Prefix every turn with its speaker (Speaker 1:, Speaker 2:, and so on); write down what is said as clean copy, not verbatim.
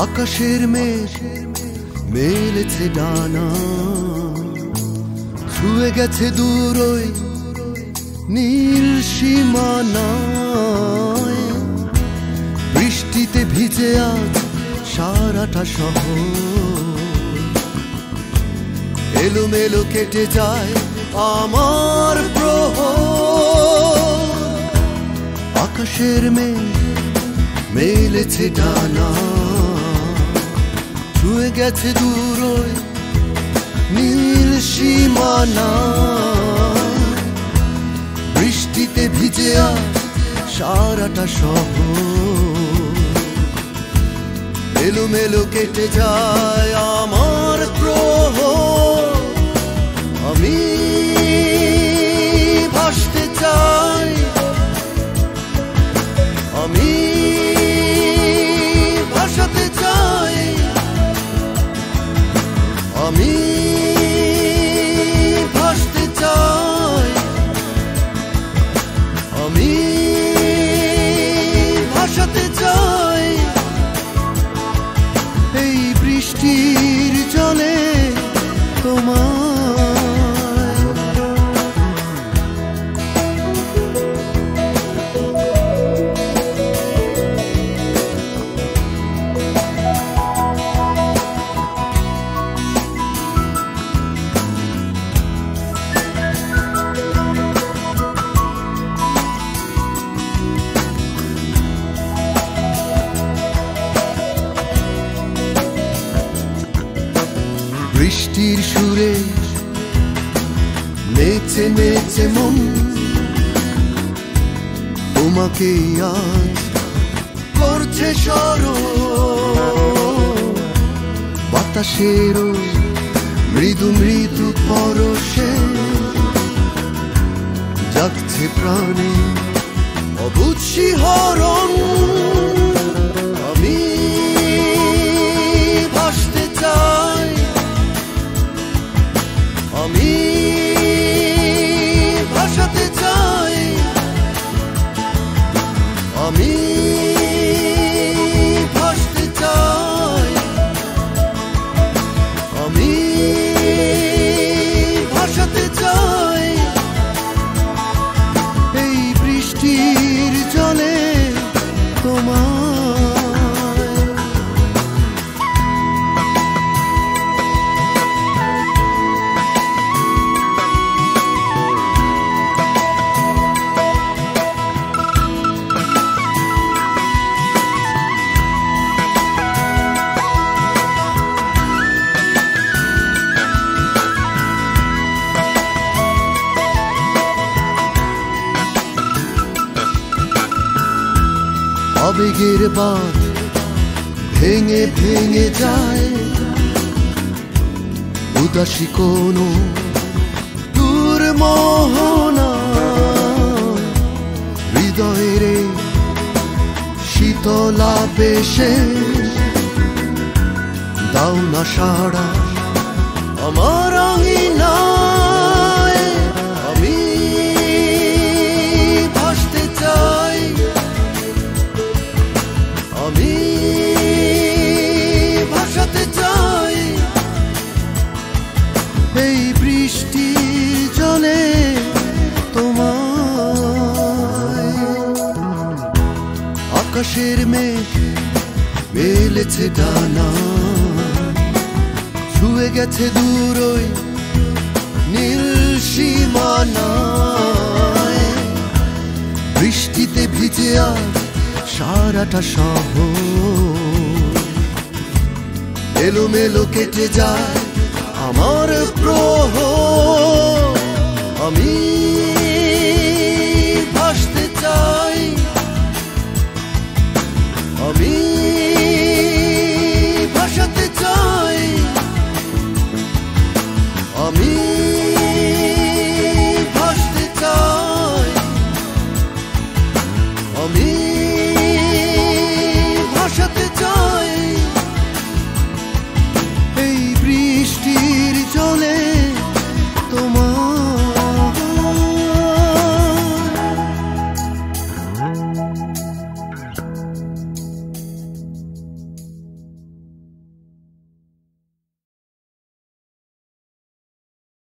Speaker 1: আকাশের মেঘ মেলেছে ডানা, ছুঁয়ে গেছে দূর ওই নীল সীমানায়। বৃষ্টিতে ভিজে আজ সারাটা শহর, এলোমেলো কেটে যায় আমার প্রহর। আকাশের মেঘ মেলেছে ডানা, ছুঁয়ে গেছে দূর ওই নীল সীমানা। বৃষ্টিতে ভিজে আজ সারাটা শহর, এলোমেলো কেটে যায় আমার প্রহর। আমি ভাসতে চাই, আমি ভাসাতে চাই, আমি ভাসতে চাই, আমি ভাসাতে চাই। এই বৃষ্টির জলে তোমার বৃষ্টির সুরে নেচে নেচে মন তোমাকে আজ করছে স্মরণ। বাতাসের মৃদু মৃদু পরশে জাগছে প্রাণে অবুঝ শিহরণ। আমি ভাসতে চাই, আমি ভাসাতে চাই, আমি ভাসতে চাই, আমি ভাসাতে চাই। এই বৃষ্টির জলে তোমার আবেগের বাঁধ ভেঙে ভেঙে যায়। উদাসী কোনো দূর মোহনা, হৃদয়ের শীতলা বেশে দাও না সাড়া আমার অহিনায়। আমি ভাসতে চাই, আমি ভাসাতে চাই। এই বৃষ্টির জলে তোমায়। আকাশের মেঘ মেলেছে ডানা, ছুঁয়ে গেছে দূর ওই নীল সীমানায়। বৃষ্টিতে ভিজে আজ সারাটা শহর, এলোমেলো কেটে যায় আমার প্রহর।